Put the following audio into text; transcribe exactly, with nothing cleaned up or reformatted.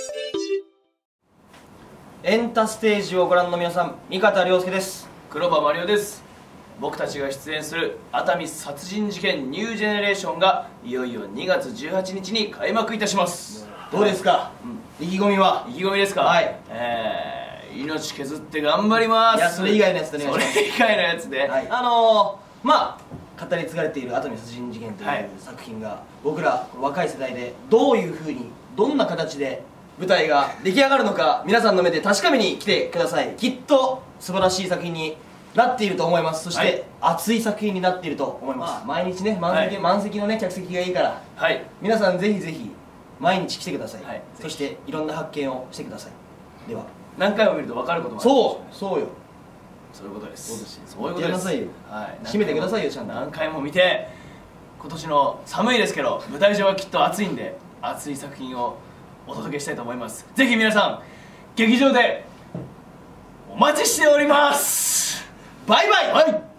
エンタステージをご覧の皆さん、三方亮介です。 黒羽麻璃央です。僕たちが出演する熱海殺人事件ニュージェネレーションがいよいよにがつじゅうはちにちに開幕いたします。 どうですか、うん、意気込みは。 意気込みですか。 はい、 えー、命削って頑張ります。 いや、それ以外のやつでね。 それ以外のやつで、 はい、あのー、まあ語り継がれている熱海殺人事件という作品が、はい、僕ら若い世代でどういうふうにどんな形で舞台が出来上がるのか、皆さんの目で確かめに来てください。きっと素晴らしい作品になっていると思います。そして、はい、熱い作品になっていると思います。まあ、毎日ね満席、はい、満席のね客席がいいから、はい、皆さんぜひぜひ毎日来てください。はい、そしていろんな発見をしてください。では何回も見ると分かることもある。 そうそうよ、 そういうことです。 そうです。 そういうことです。 はい、締めてくださいよ。ちゃんと何回も見て、今年の寒いですけど舞台上はきっと暑いんで、熱い作品をお届けしたいと思います。ぜひ皆さん劇場でお待ちしております。バイバイ。はい。